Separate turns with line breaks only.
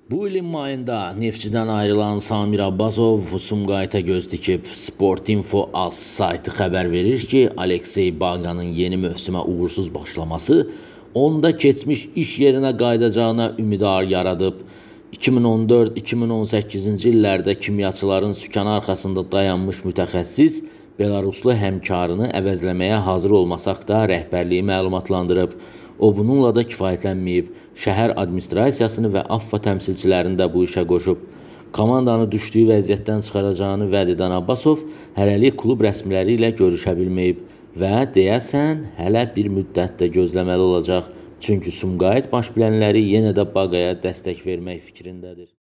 Bu ilin mayında Neftçidən ayrılan Samir Abbasov Sumqayıta göz dikib. Sportinfo AS saytı xəbər verir ki, Aleksey Balqanın yeni mövsümə uğursuz başlaması onda keçmiş iş yerinə qayıdacağına ümidar yaradıb. 2014-2018-ci illərdə kimyaçıların sükanı arxasında dayanmış mütəxəssis Belaruslu həmkarını əvəzləməyə hazır olmasaq da rəhbərliyi məlumatlandırıb. O bununla da kifayətlənməyib. Şəhər administrasiyasını və AFFA təmsilçilərini də bu işə qoşub. Komandanı düşdüyü vəziyyətdən çıxaracağını vəd edən Abbasov hələlik klub rəsmiləri ilə görüşə bilməyib və deyəsən hələ bir müddət də gözləməli olacaq. Çünki Sumqayıt baş bilənləri yenə də Baqaya dəstək vermək fikrindədir.